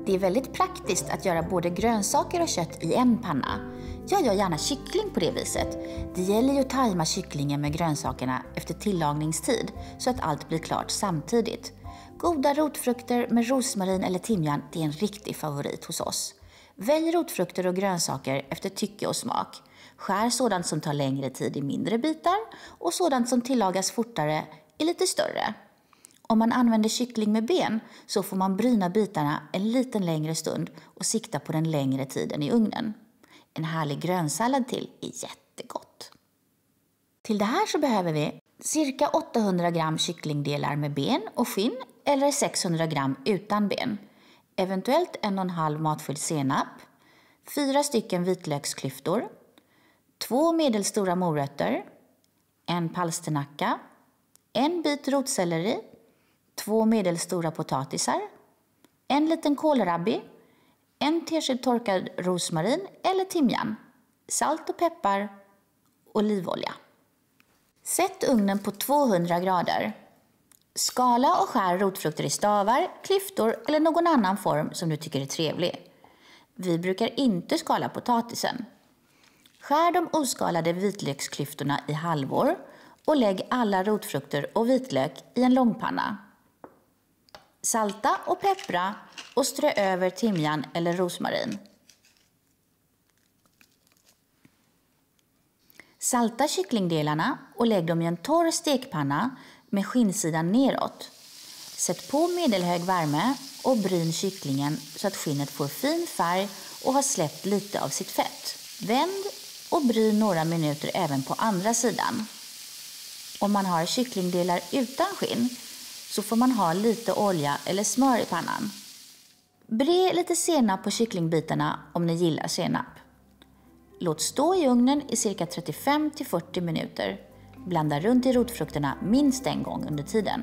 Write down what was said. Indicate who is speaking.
Speaker 1: Det är väldigt praktiskt att göra både grönsaker och kött i en panna. Jag gör gärna kyckling på det viset. Det gäller ju att tajma kycklingen med grönsakerna efter tillagningstid så att allt blir klart samtidigt. Goda rotfrukter med rosmarin eller timjan, det är en riktig favorit hos oss. Välj rotfrukter och grönsaker efter tycke och smak. Skär sådant som tar längre tid i mindre bitar och sådant som tillagas fortare i lite större. Om man använder kyckling med ben så får man bryna bitarna en liten längre stund och sikta på den längre tiden i ugnen. En härlig grönsallad till är jättegott. Till det här så behöver vi cirka 800 gram kycklingdelar med ben och skinn eller 600 gram utan ben. Eventuellt 1,5 matsked senap, 4 stycken vitlöksklyftor, 2 medelstora morötter, en palsternacka, en bit rotselleri, 2 medelstora potatisar, en liten kålrabbi, en tesked torkad rosmarin eller timjan, salt och peppar, olivolja. Sätt ugnen på 200 grader. Skala och skär rotfrukter i stavar, klyftor eller någon annan form som du tycker är trevlig. Vi brukar inte skala potatisen. Skär de oskalade vitlöksklyftorna i halvor och lägg alla rotfrukter och vitlök i en långpanna. Salta och peppra och strö över timjan eller rosmarin. Salta kycklingdelarna och lägg dem i en torr stekpanna med skinnsidan neråt. Sätt på medelhög värme och bryn kycklingen så att skinnet får fin färg och har släppt lite av sitt fett. Vänd och bryn några minuter även på andra sidan. Om man har kycklingdelar utan skinn så får man ha lite olja eller smör i pannan. Bre lite senap på kycklingbitarna om ni gillar senap. Låt stå i ugnen i cirka 35-40 minuter. Blanda runt i rotfrukterna minst en gång under tiden.